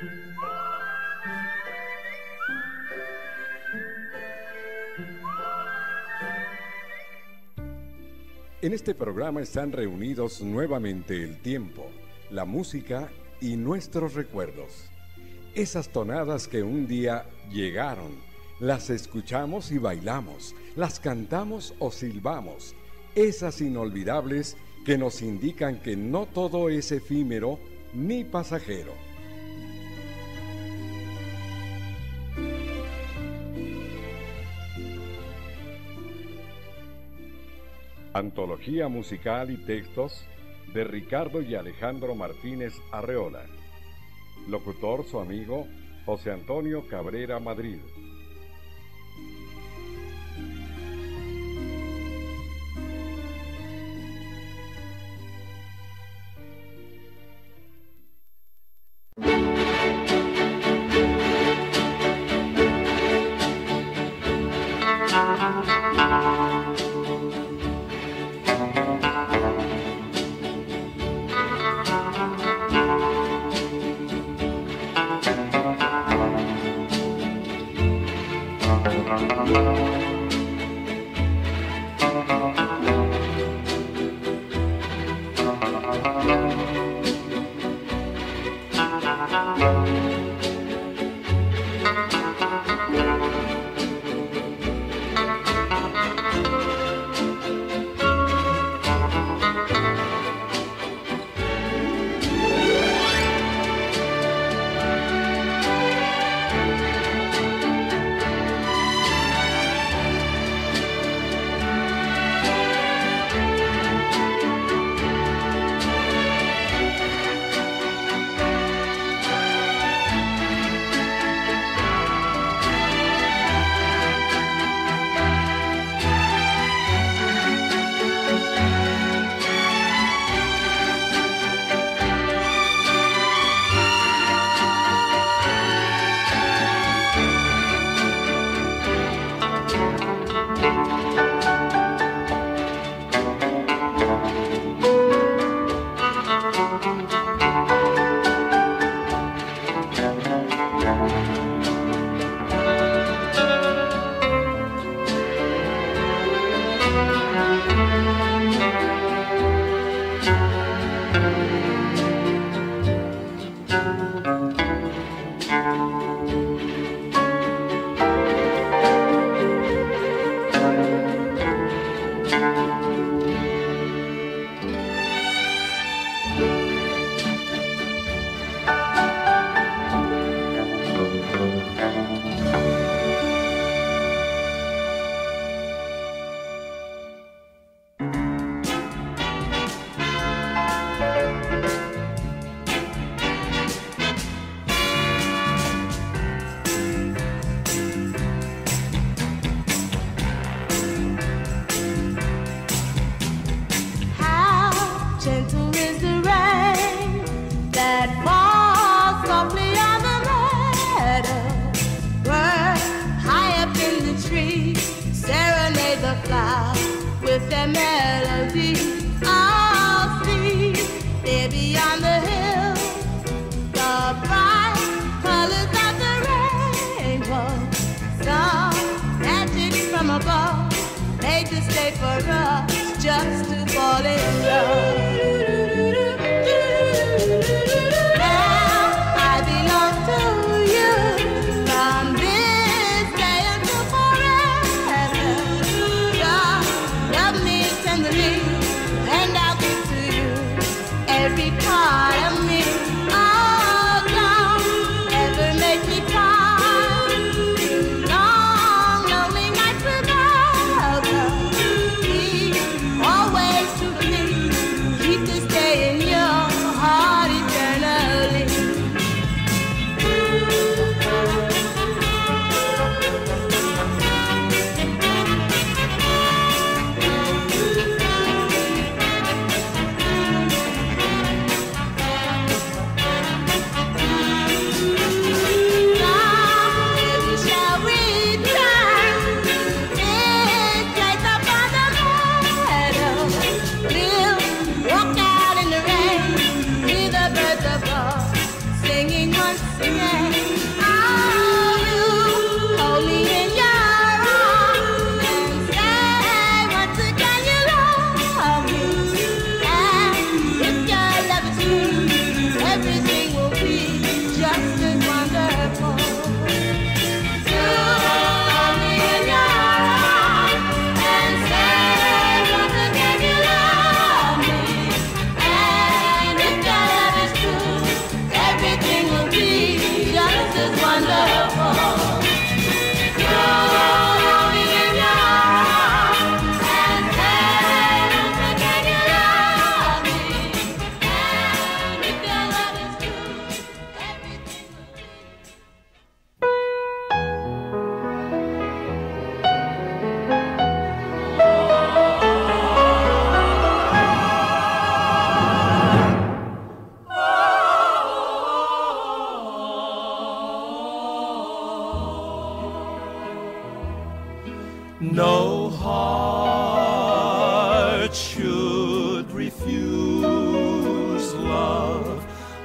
En este programa están reunidos nuevamente el tiempo, la música y nuestros recuerdos. Esas tonadas que un día llegaron, las escuchamos y bailamos, las cantamos o silbamos. Esas inolvidables que nos indican que no todo es efímero ni pasajero. Antología musical y textos de Ricardo y Alejandro Martínez Arreola. Locutor su amigo José Antonio Cabrera Madrid.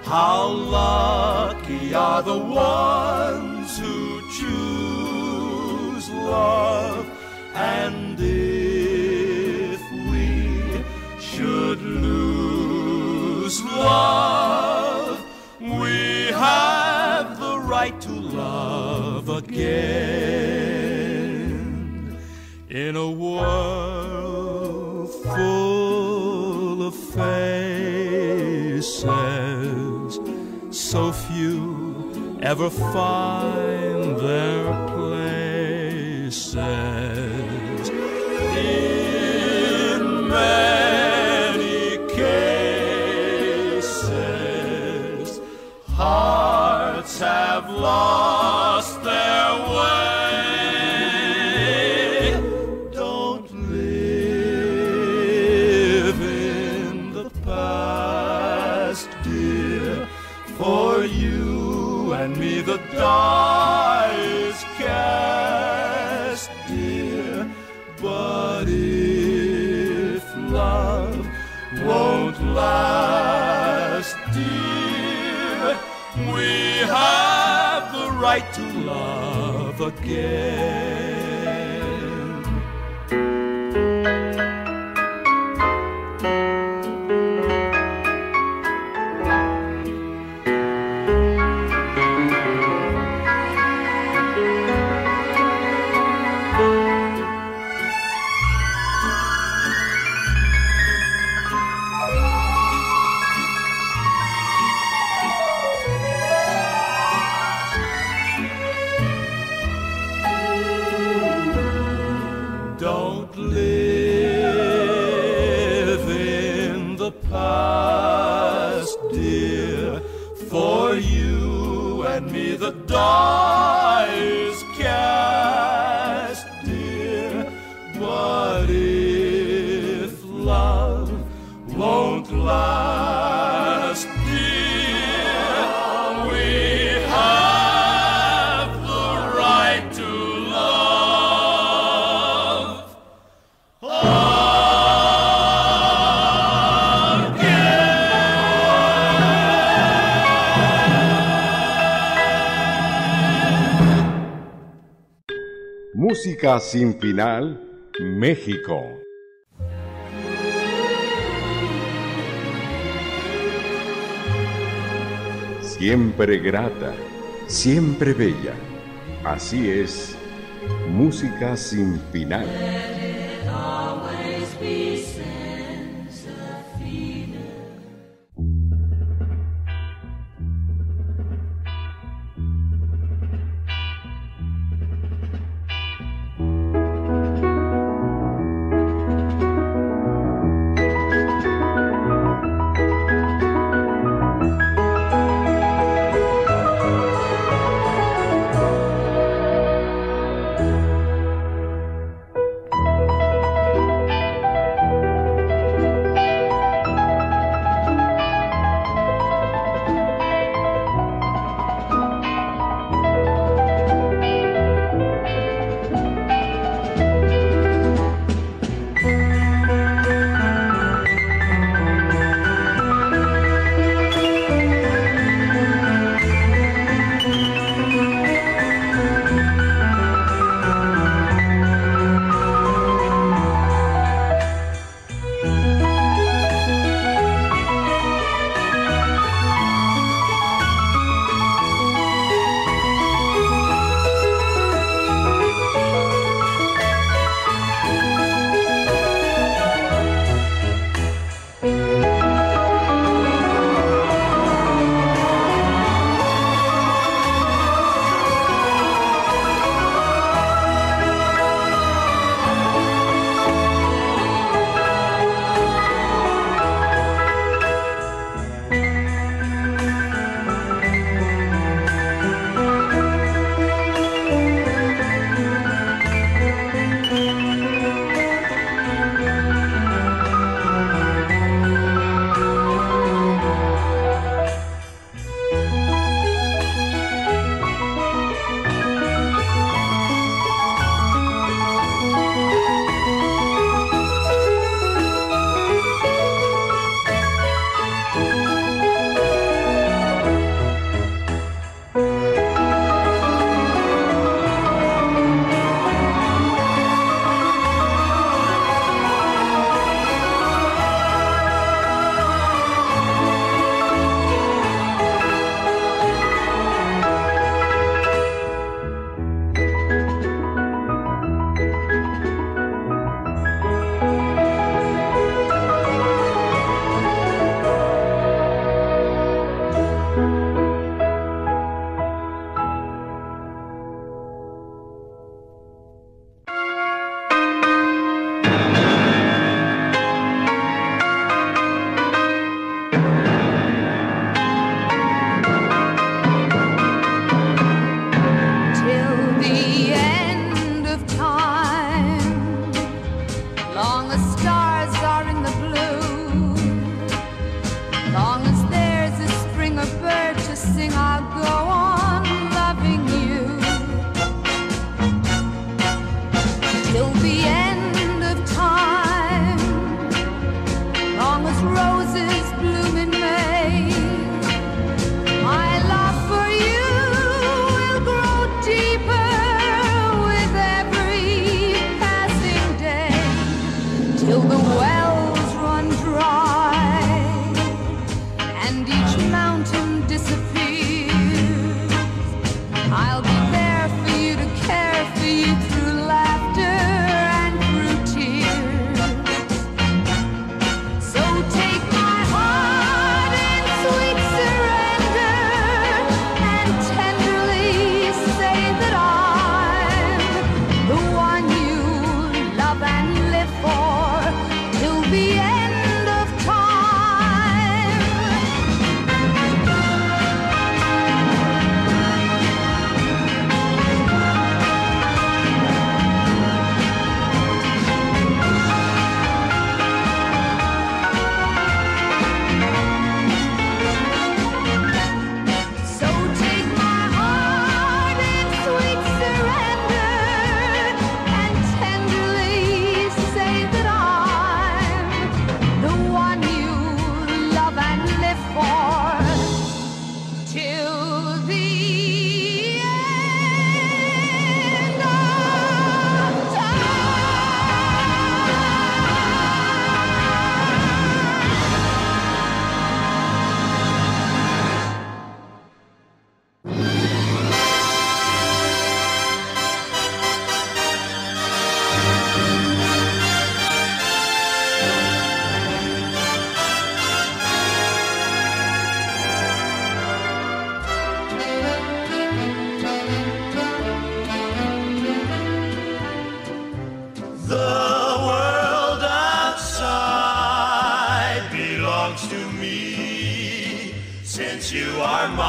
How lucky are the ones who choose love, and if we should lose love, we have the right to love again. In a world full of faces, so few ever find their places. In many cases, hearts have lost their way. Don't live in the past, dear. For you and me the die is cast, dear. But if love won't last, dear, we have the right to love again. Don't live in the past, dear. For you and me the die is cast, dear. But if love won't last, dear, we have the right to love Música sin final, México. Siempre grata, siempre bella. Así es, música sin final. me, since you are mine.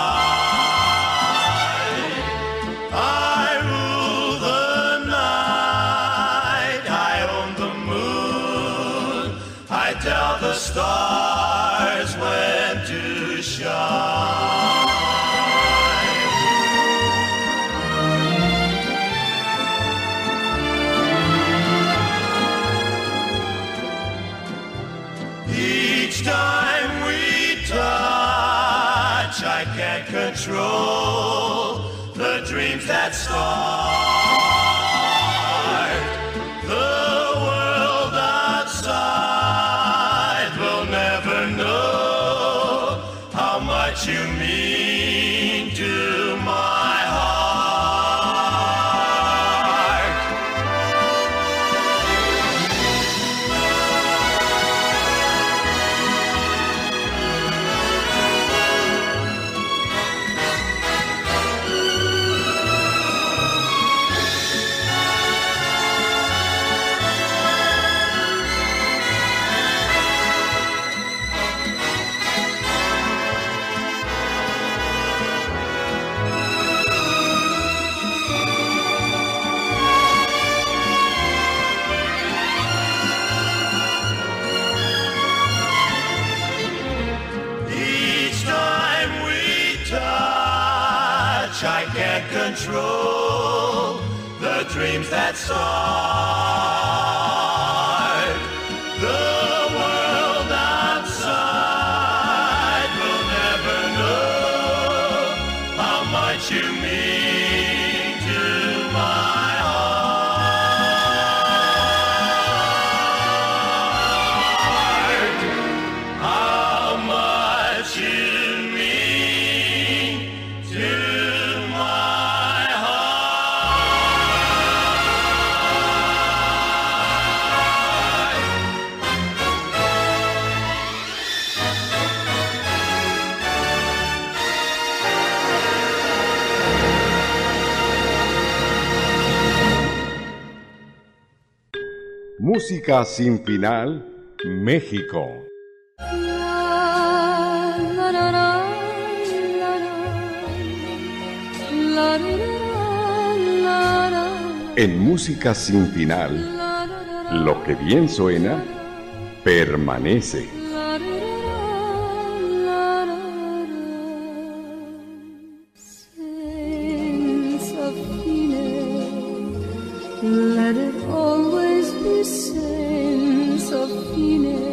I rule the night, I own the moon, I tell the stars when to shine. Each time we touch, I can't control the dreams that start. The world outside will never know how much you mean to my heart. I can't control the dreams that start. The world outside will never know how much you mean to my heart. How much you mean to Música sin final, México. En Música sin final, lo que bien suena, permanece. Let it always be sense of feeling.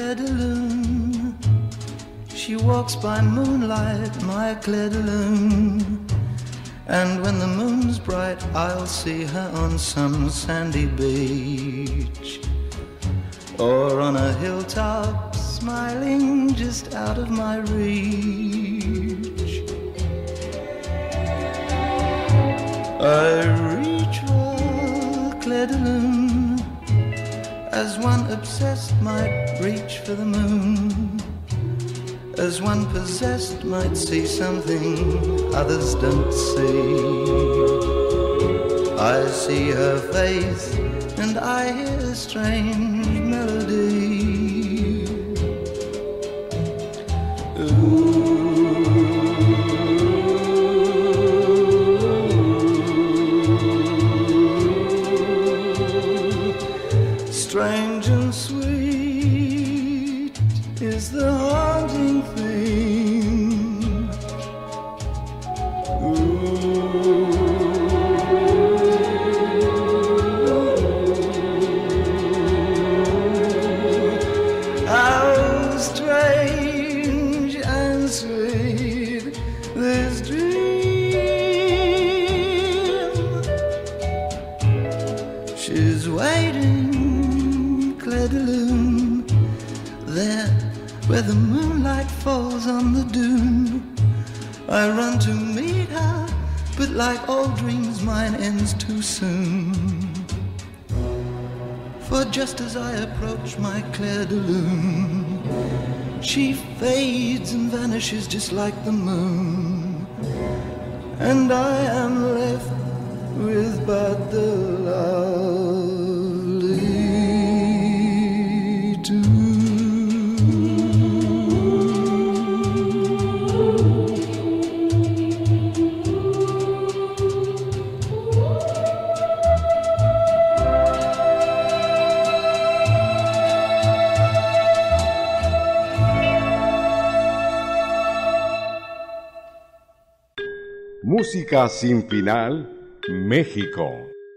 Claire de Lune. She walks by moonlight, my Claire de Lune. And when the moon's bright, I'll see her on some sandy beach, or on a hilltop, smiling just out of my reach. I reach for Claire de Lune, as one obsessed might reach for the moon, as one possessed might see something others don't see. I see her face and I hear a strange melody. Strange and sweet is the haunting thing. How strange and sweet this dream. She's waiting, Claire de Lune, there where the moonlight falls on the dune. I run to meet her, but like all dreams mine ends too soon. For just as I approach my Claire de Lune, she fades and vanishes just like the moon, and I am left with but the lovely tune. Música sin final, México.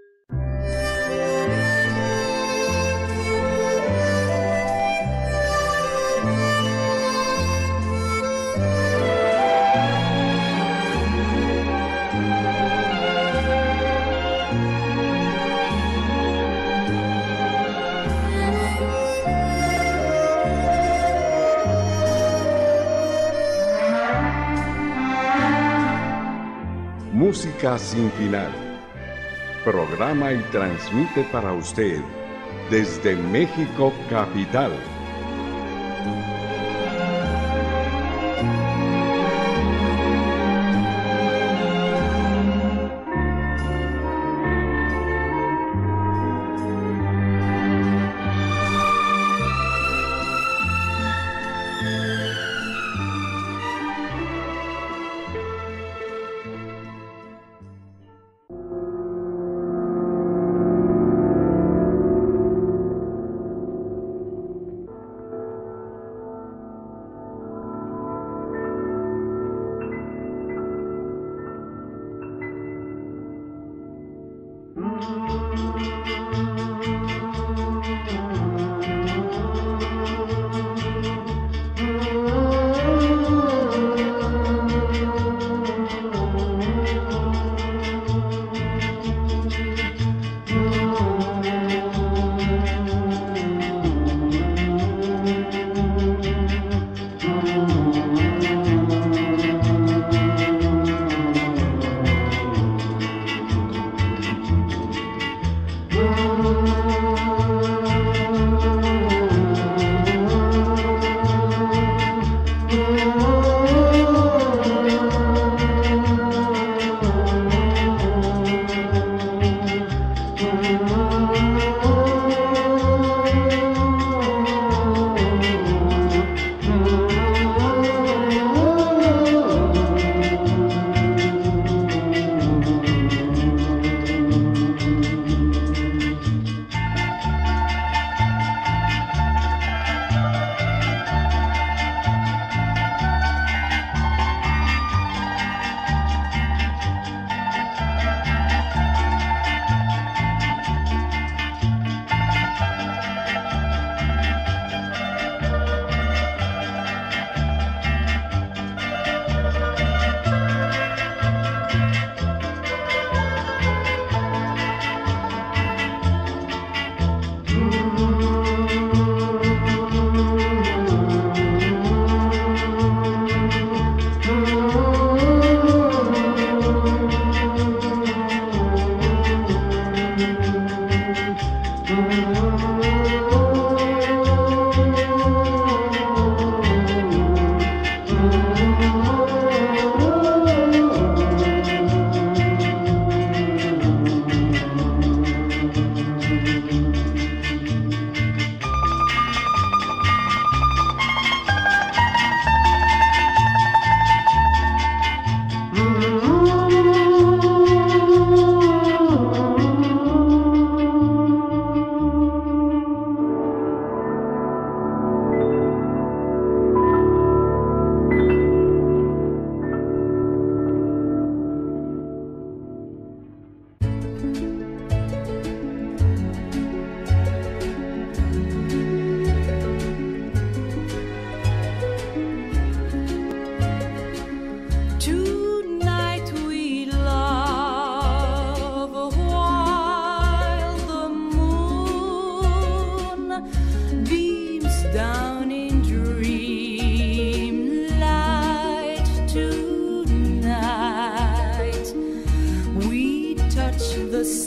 Música sin final. Programa y transmite para usted desde México capital.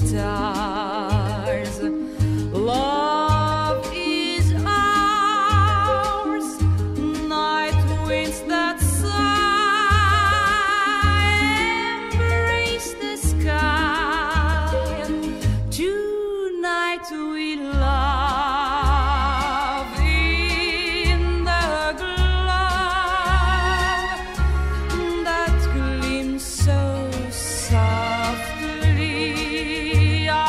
stars. Love is ours, night winds that sigh embrace the sky. Tonight we love in the glow that gleams so softly. I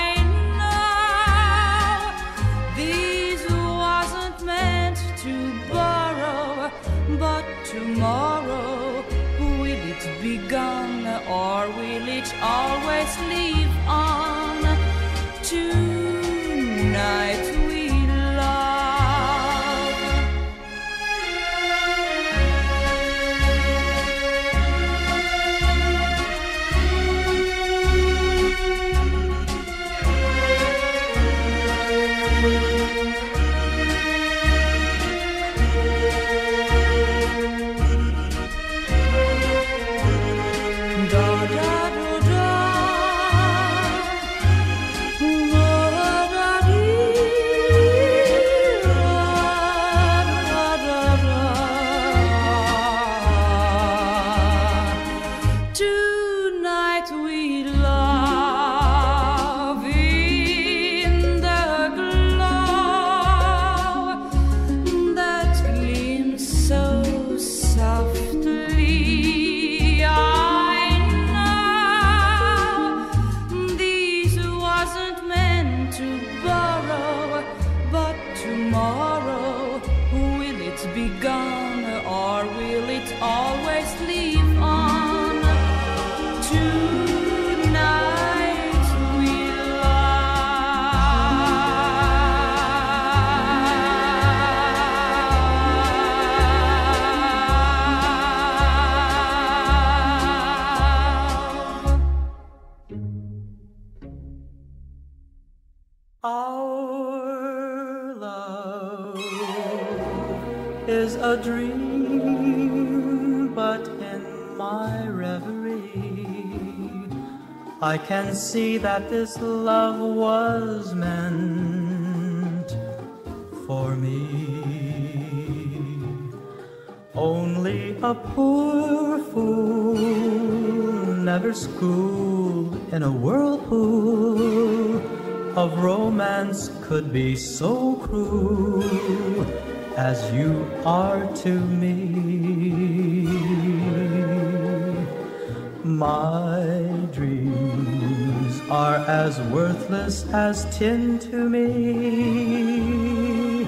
know this wasn't meant to borrow, but tomorrow will it be gone, or will it always live on? Tonight we love. Da da da da. Tonight we love in the glow that gleams so softly. I know this wasn't meant to borrow, but tomorrow will it be gone, or will it always live on? Tonight we love. Our love is a dream, but in my reverie I can see that this love was meant for me. Only a poor fool, never schooled in a whirlpool of romance, could be so cruel as you are to me. My dreams are as worthless as tin to me.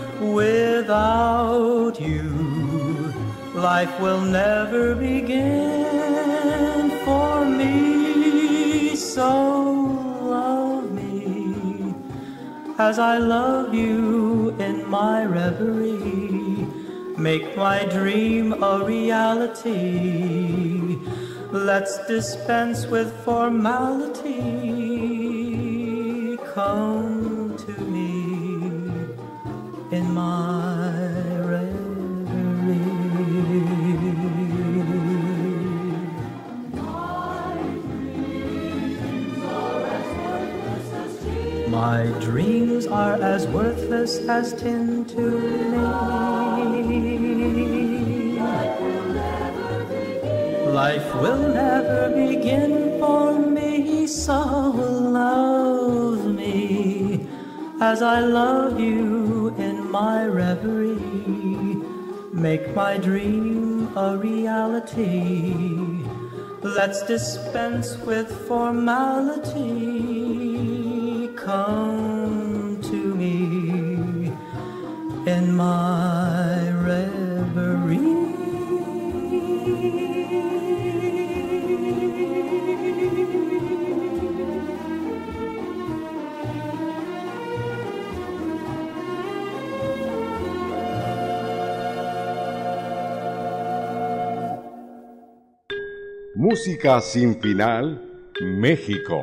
Without you, life will never begin for me. So love me as I love you in my reverie. Make my dream a reality. Let's dispense with formality. Come to me in my reverie. My dreams are as worthless as tin to me. Life will never begin for me, so love me as I love you in my reverie. Make my dream a reality. Let's dispense with formality. Come to me in my reverie. Música sin final, México.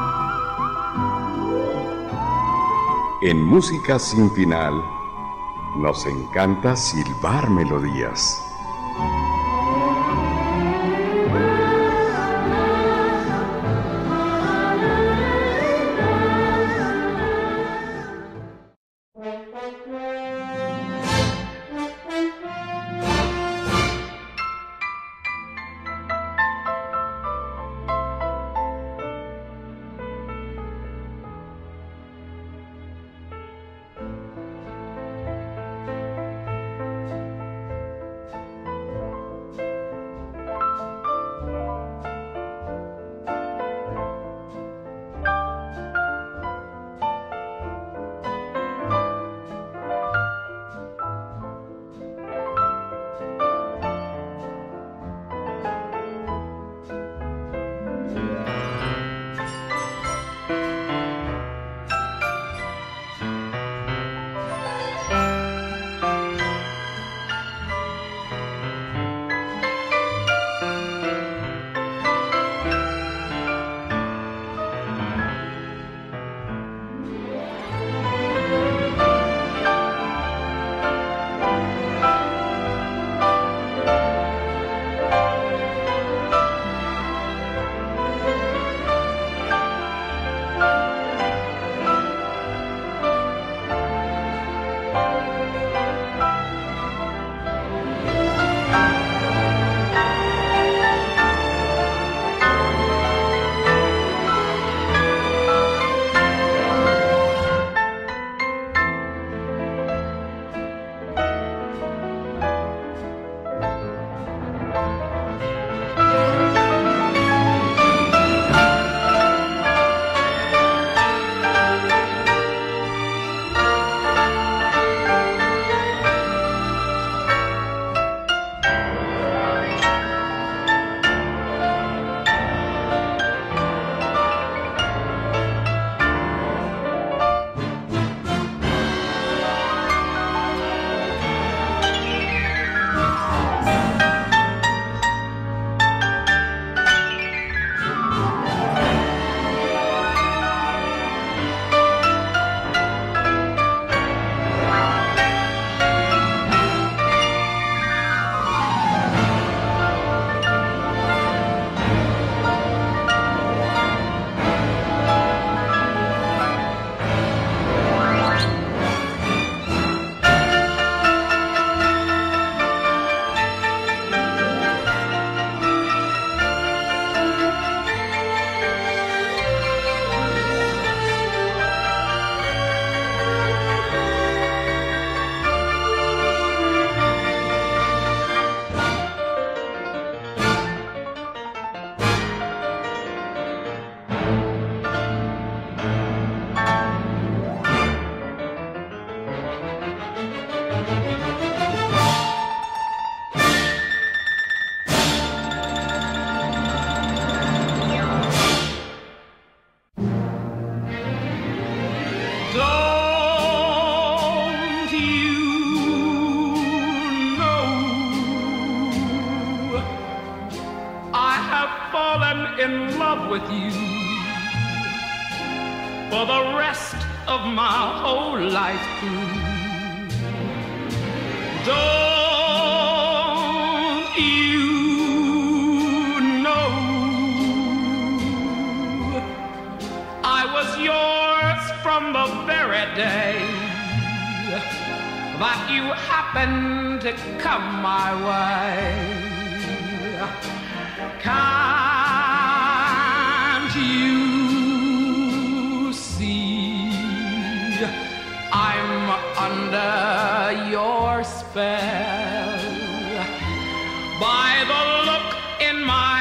En Música sin final, Nos encanta silbar melodías. In love with you for the rest of my whole life through. Don't you know I was yours from the very day that you happened to come my way? Can't you see I'm under your spell? By the look in my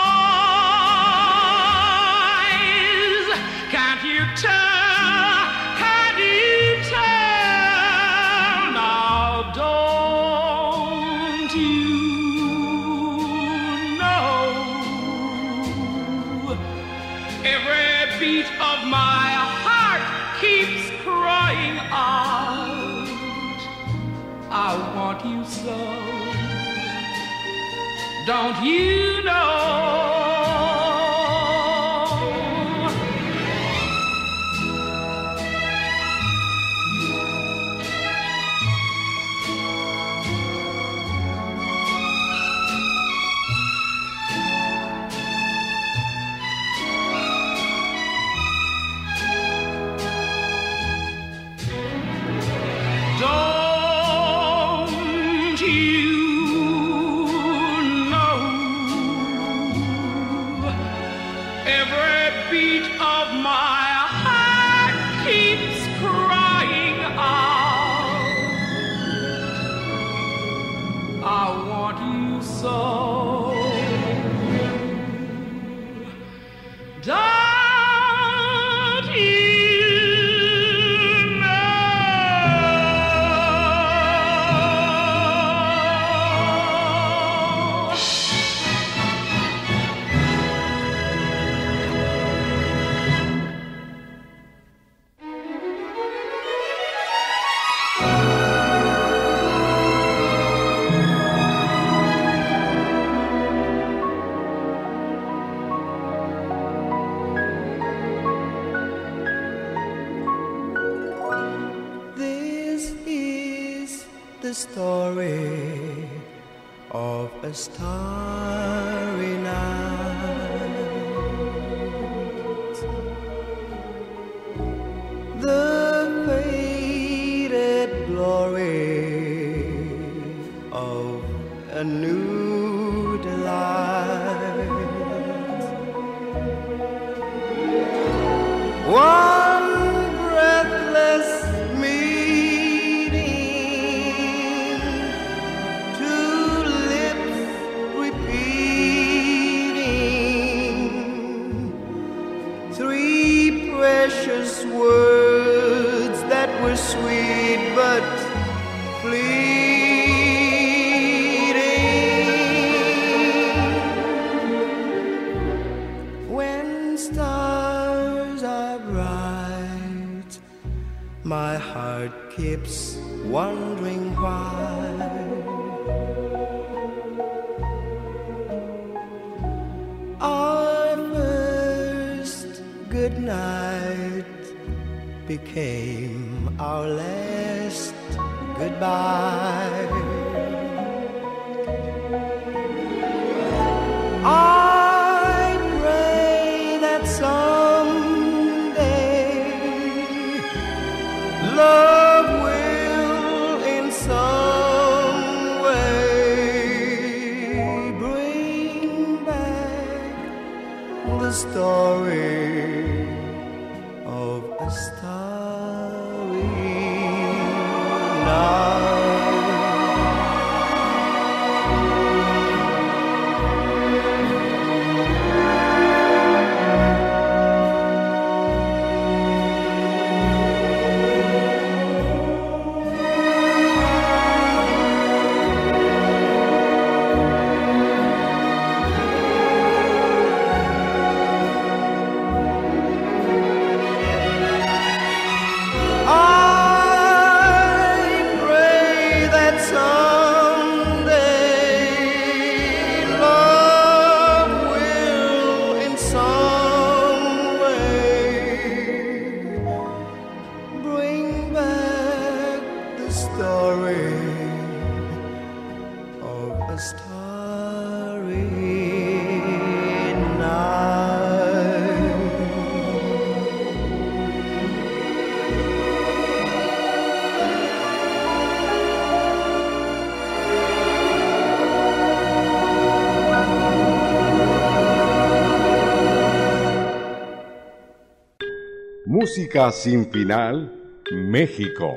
eyes, can't you tell? Can't you tell? Now don't you know? Every beat of my heart keeps crying out, I want you so. Don't you know? beat of my heart keeps crying out, I want you so. Story of a starry night, the faded glory of a new delight. One breathless words that were sweet but fleeting. When stars are bright, my heart keeps wondering why. Our first good night became our last goodbye. I pray that someday love will in some way bring back the story of a starry night. Música sin final, México.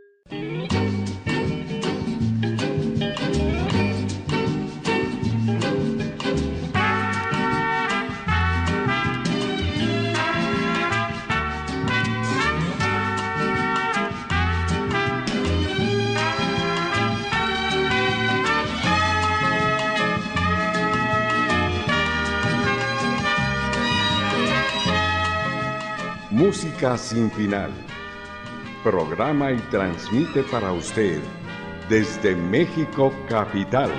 Música sin final. Programa y transmite para usted desde México capital.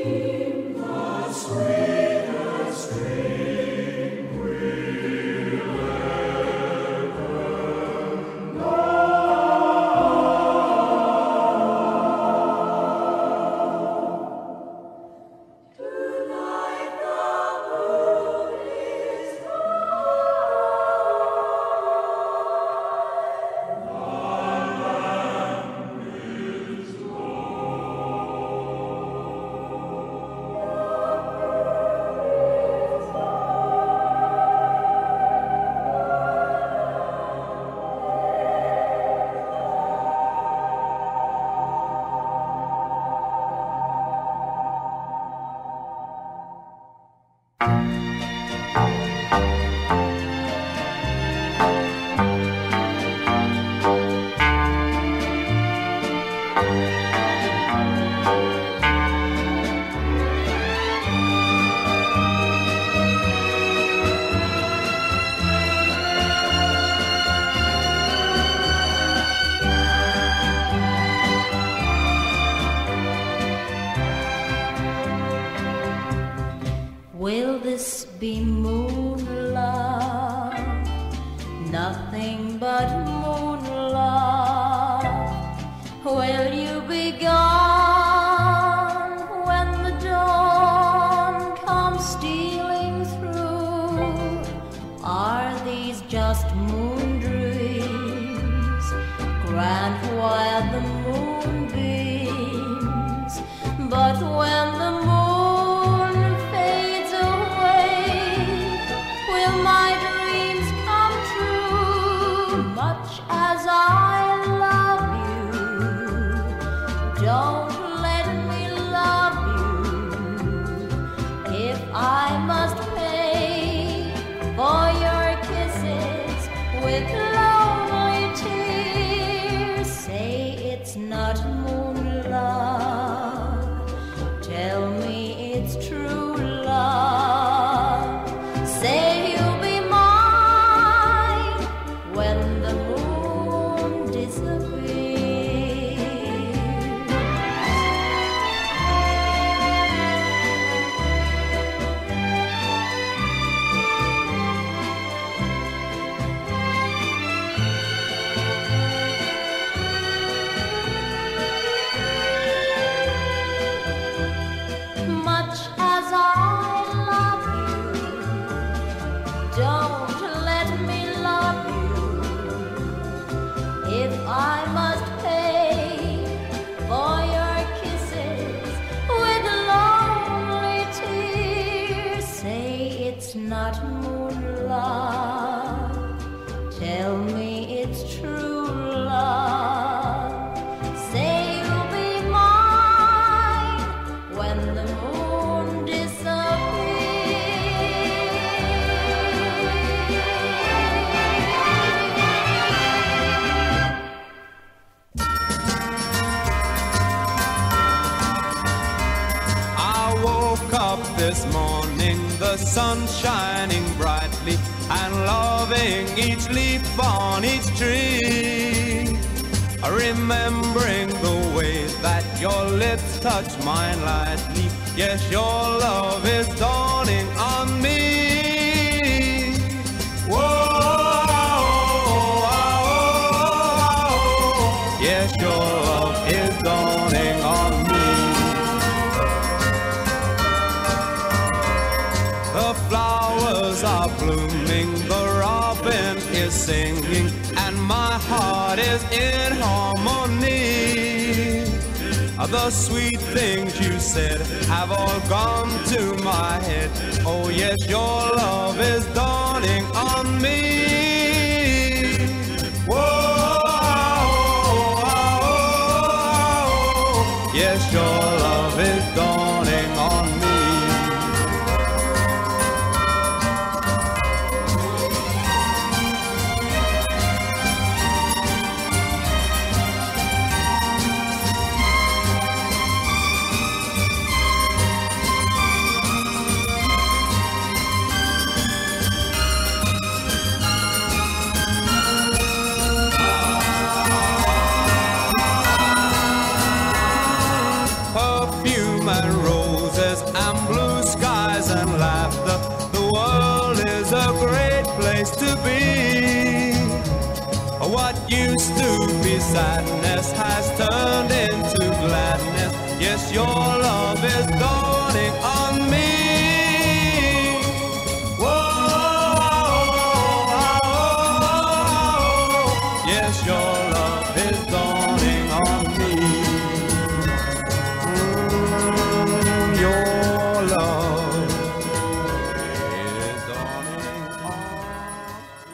Will this be moon love? Nothing but moon love. Will you be gone when the dawn comes stealing through? Are these just moon dreams? Grant while the moon beams, but when the moon my dreams come true, much as I love you. Don't let me love you. If I must pay for your kisses with lonely tears, say it's not moon love. Tell me it's true love. Say not moon love. Tell me it's true love. Say you'll be mine when the moon I woke up this morning, the sun shining brightly and loving each leaf on each tree, remembering the way that your lips touch mine lightly. Yes, your love is dawning on me. Whoa, yes, your love is dawning on me. The flowers are blooming, the robin is singing, and my heart is in harmony. The sweet things you said have all gone to my head. Oh yes, your love is dawning on me. Whoa, yes, your love is dawning on me. roses and blue skies and laughter. The world is a great place to be. What used to be sadness has turned into gladness. Yes, your love is dawning on me. Yes, your love is dawning on me. Your love is dawning on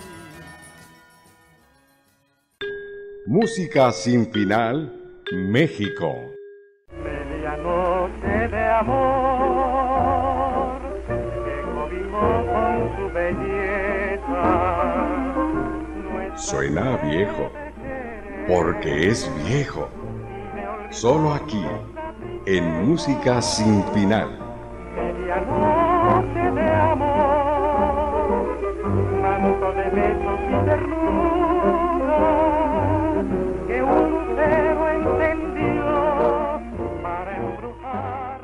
me. Música sin final, México. Medianoche de amor, que cobijó con su belleza. Suena viejo, porque es viejo. Solo aquí, en Música sin final. Medianoche de amor, manto de besos y ternura, que un lucero encendió para embrujar.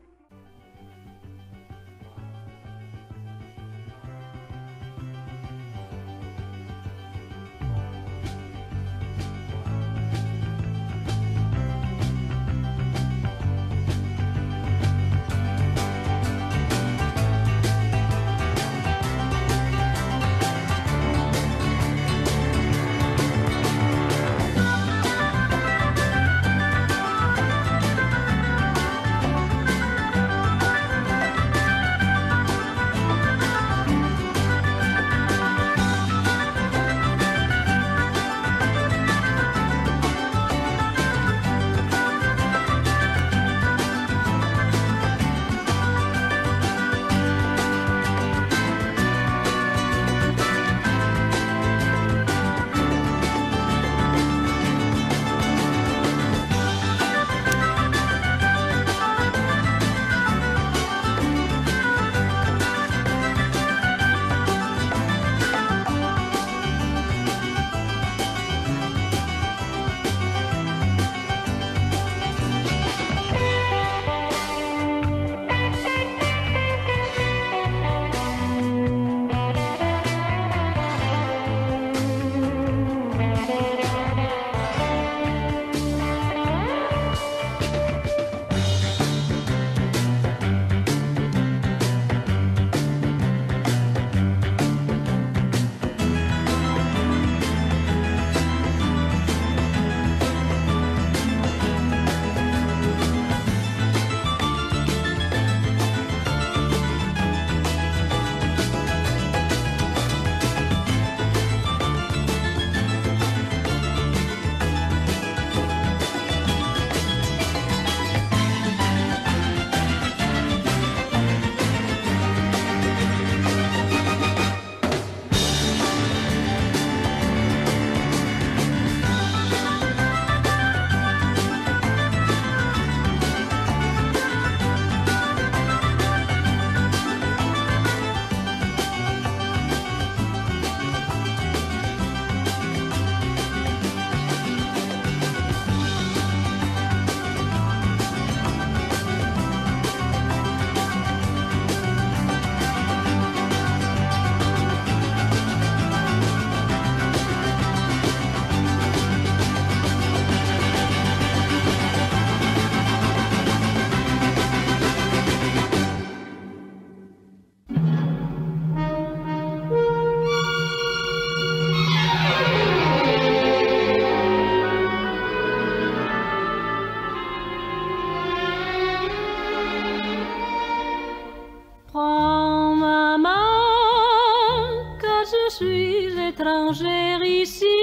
étrangère ici,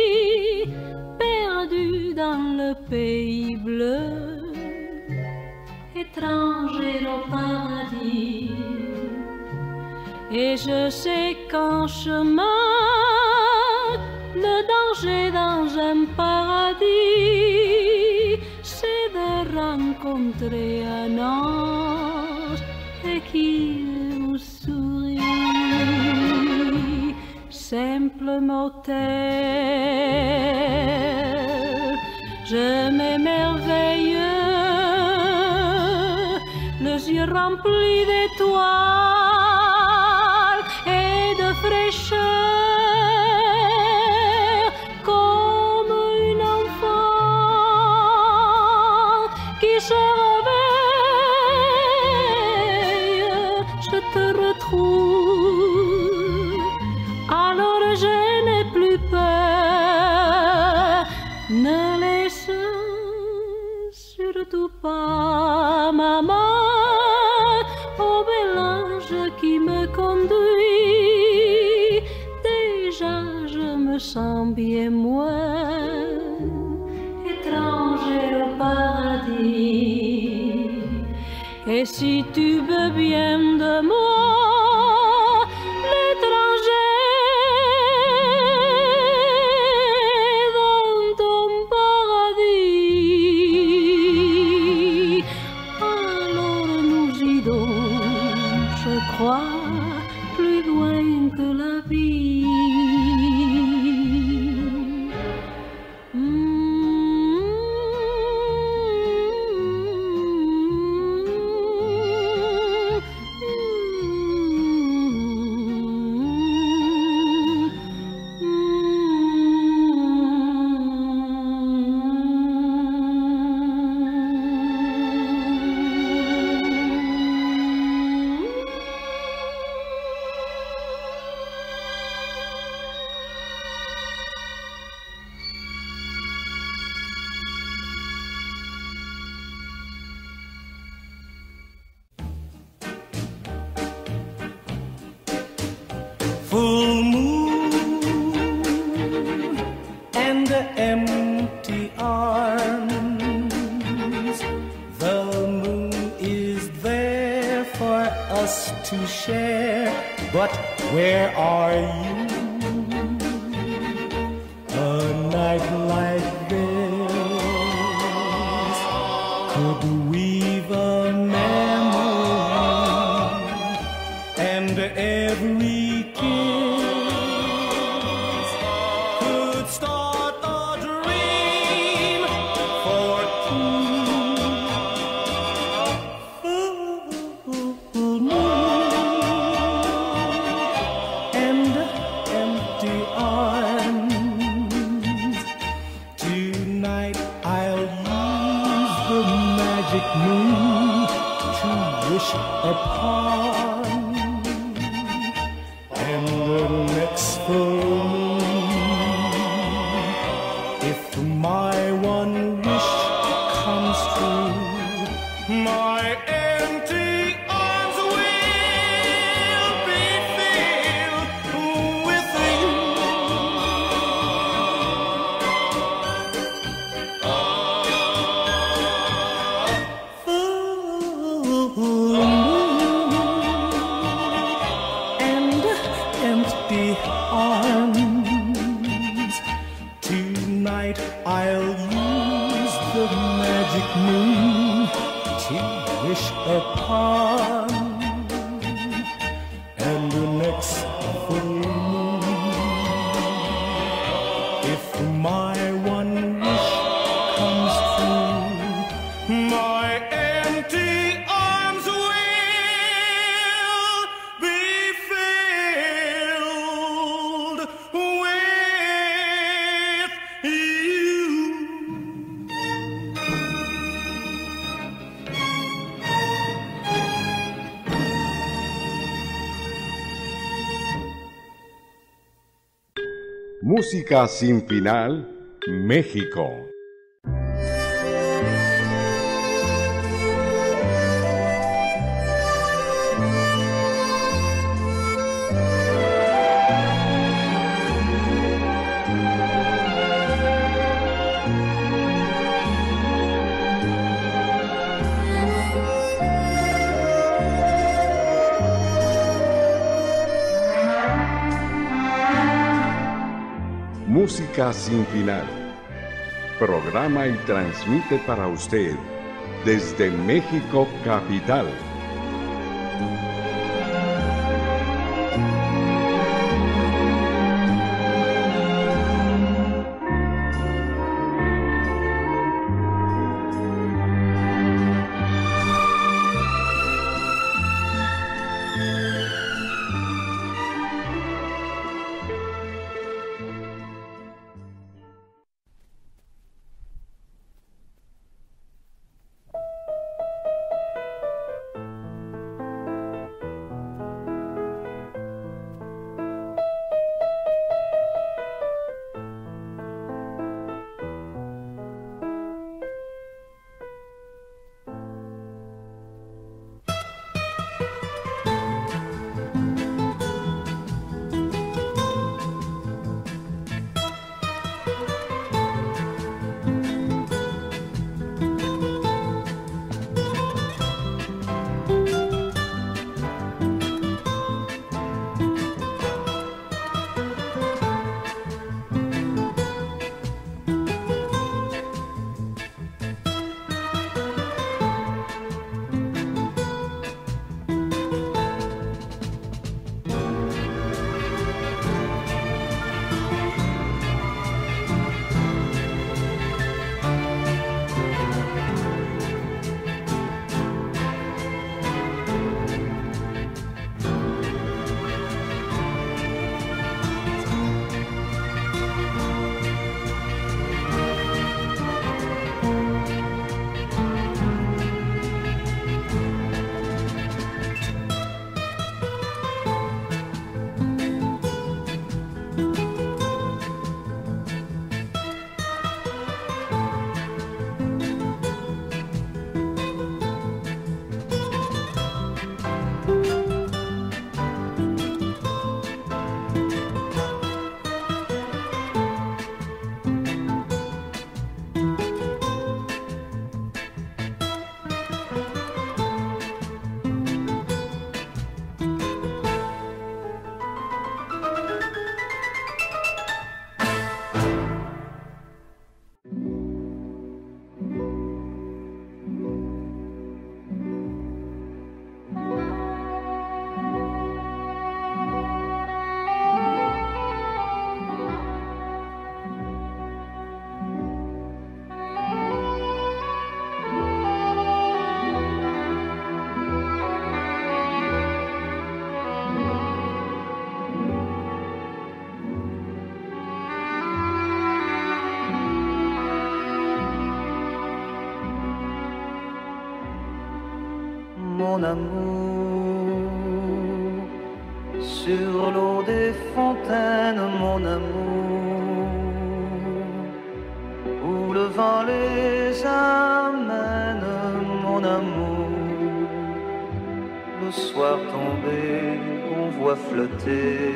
perdue dans le pays bleu, étrangère au paradis. Et je sais qu'en chemin, le danger dans un paradis, c'est de rencontrer un ange et qu'il vous sourit. Simple motel, je m'émerveille, le yeux remplis d'étoiles et de fraîcheur, comme une enfant qui se réveille. Je te retrouve, alors je n'ai plus peur. Ne laisse surtout pas ma main au mélange qui me conduit. Déjà je me sens bien moins étranger au paradis. Et si tu veux bien de moi, l'étranger dans ton paradis, alors nous irons, je crois, plus loin que la vie. Full moon and empty arms. The moon is there for us to share, but where are you? A night like this could weave a memory, and every could start a dream for two. Full moon and empty arms. Tonight I'll use the magic moon to wish upon, and the next full moon, if my one wish comes true, my empty arms will be filled with you. Full moon and empty arms. Tonight I'll use the magic moon to wish upon, and the next full moon, if my one wish comes true, my empty arms will be filled with you. Música sin final, México. Música sin final. Programa y transmite para usted desde México capital. mon amour, sur l'eau des fontaines, mon amour, où le vent les amène, mon amour. Le soir tombé, on voit flotter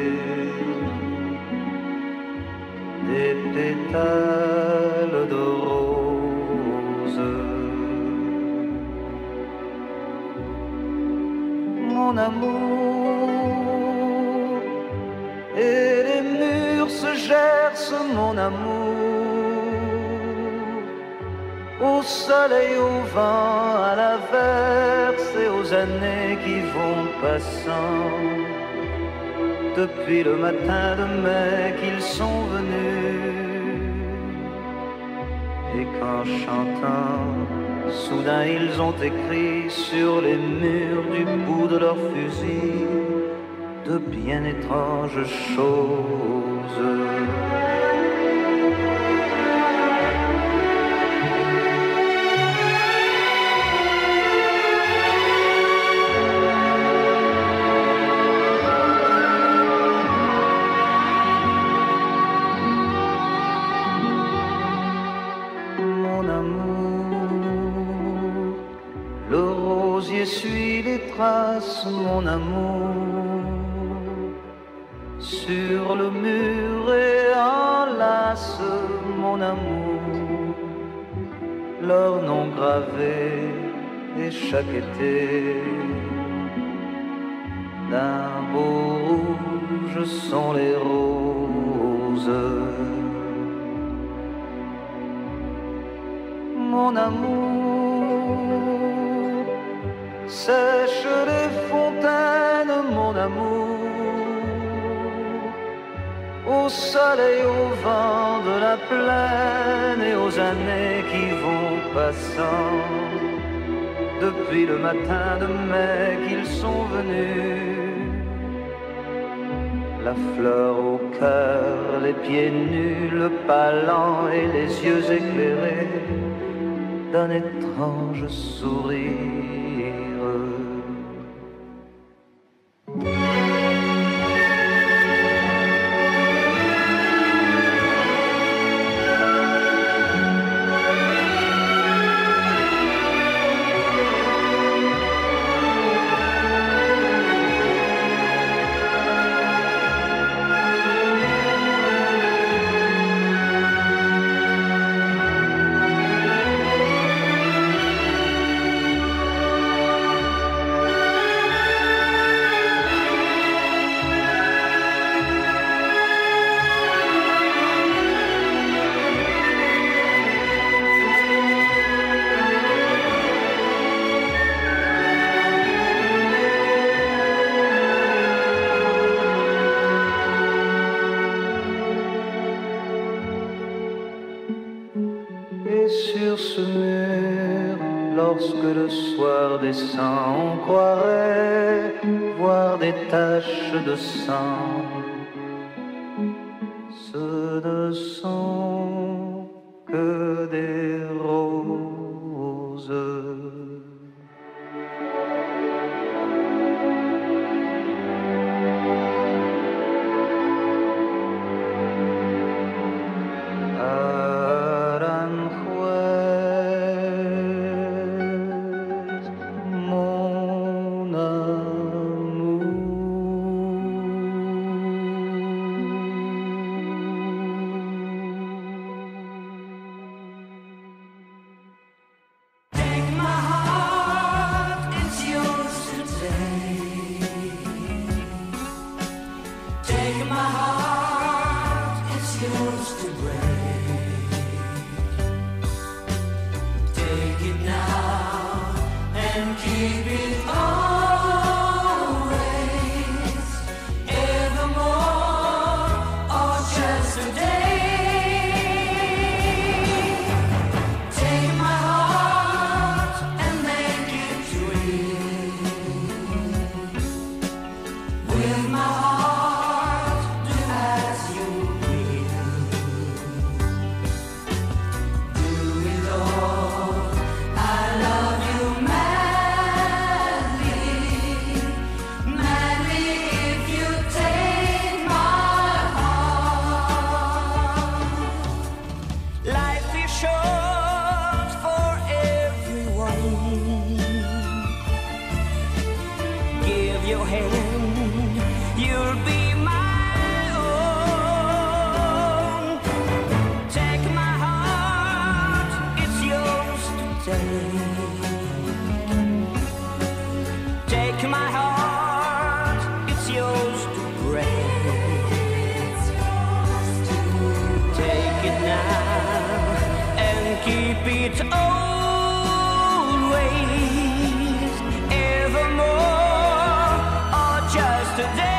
des pétales de rose. Mon amour, et les murs se gercent, mon amour, au soleil, au vent, à l'averse et aux années qui vont passant. Depuis le matin de mai qu'ils sont venus, et qu'en chantant, soudain ils ont écrit sur les murs du bout de leurs fusils de bien étranges choses. Suis les traces, mon amour, sur le mur et enlace, mon amour, leur nom gravé et chaque été d'un beau rouge sont les roses. Mon amour, sèche les fontaines, mon amour, au soleil, au vent de la plaine et aux années qui vont passant. Depuis le matin de mai qu'ils sont venus, la fleur au cœur, les pieds nus, le pas lent et les yeux éclairés d'un étrange sourire. Lorsque le soir descend, on croirait voir des taches de sang. Ce ne sont que des roses. your hand, you'll be my own. Take my heart, it's yours to take. Take my heart, it's yours to break. Take it now and keep it always, evermore, or just today.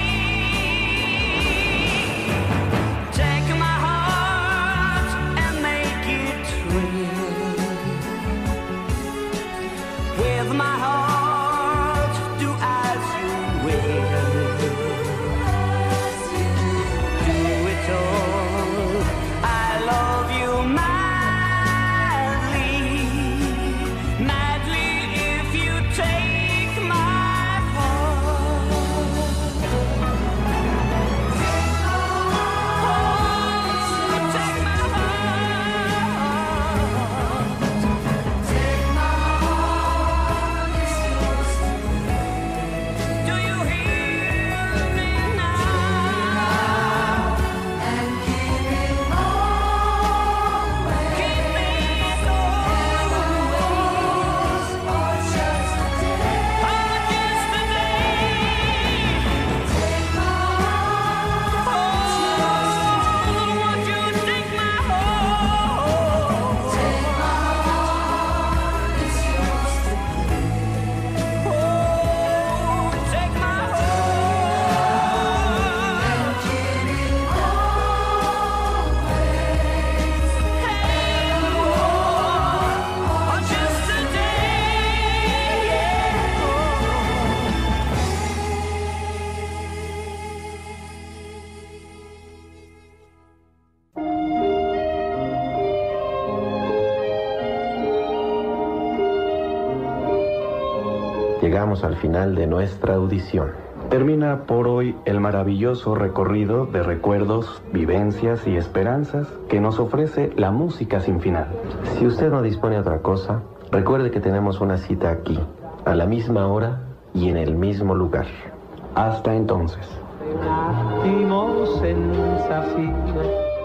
Take my heart and make it real. With my heart, do as you will. Do it all. I love you madly, madly if you take my heart. Oh, take my heart. Take my heart, it's yours to take. Do you hear me now? And keep it always. Keep it always, or just today. Or just today. Take my heart, oh, won't you take my heart? Take my heart, it's yours to oh, take my heart and keep it always, or just today, Llegamos al final de nuestra audición. Termina por hoy el maravilloso recorrido de recuerdos, vivencias y esperanzas que nos ofrece la música sin final. Si usted no dispone de otra cosa, recuerde que tenemos una cita aquí, a la misma hora y en el mismo lugar. Hasta entonces. Nacimos en Zafiro